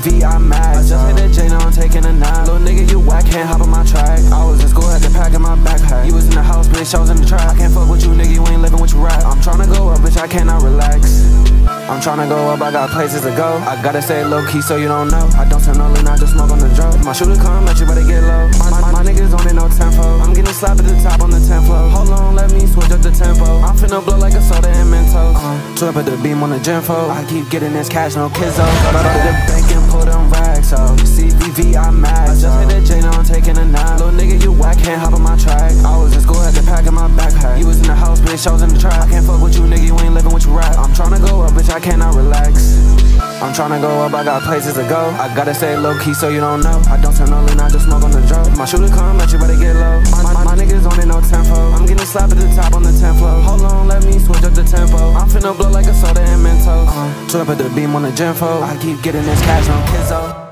CVV, I'm mad. I just hit a J, now I'm taking a nap. Little nigga, you whack, can't hop on my track. I was in school, had to pack in my backpack. You was in the house, bitch, I was in the trap. I can't fuck with you, nigga, you ain't living what you rap. I'm tryna go up, bitch, I cannot relax. I'm tryna go up, I got places to go. I gotta stay low key so you don't know. I don't turn no lean, I just smoke on the drug. My shooter come, let you better get low. My niggas on it, no tempo. I'm getting slapped at the top on the 10th floor. Hold on, let me switch up the tempo. I'm finna blow like a soda and Mentos. 12 at the beam on the gym fo. I keep getting this cash, no kizzo. Go to the bank and pull them racks out. CVV, I'm mad. I just hit a J, now I'm taking a nap. Little nigga, you whack, can't hop on my track. I was in school, had to pack in my backpack. You was in the house, bitch, I was in the trap. I can't fuck with you, nigga, you ain't living what you rap. I'm tryna go up, bitch, I cannot relax. I'm tryna go up, I got places to go. I gotta stay low key so you don't know. I don't turn no lean, I just smoke on the drug. My shooter come, let you better get low. My niggas on it, no tempo. I'm getting slapped at the top on the 10th floor. Hold on, let me switch up the tempo. I'm finna blow like a soda and Mentos. 12 at the beam on the gym fo. I keep getting this cash, no kizzo.